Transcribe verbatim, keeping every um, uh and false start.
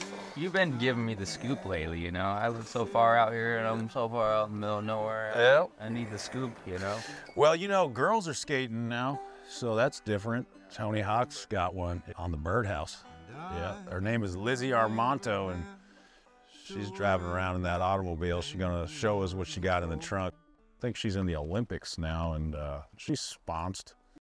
You've been giving me the scoop lately, you know. I live so far out here, and I'm so far out in the middle of nowhere. Yeah. I need the scoop, you know. Well, you know, girls are skating now, so that's different. Tony Hawk's got one on the birdhouse. Yeah, her name is Lizzie Armanto, and she's driving around in that automobile. She's gonna show us what she got in the trunk. I think she's in the Olympics now, and uh, she's sponsored.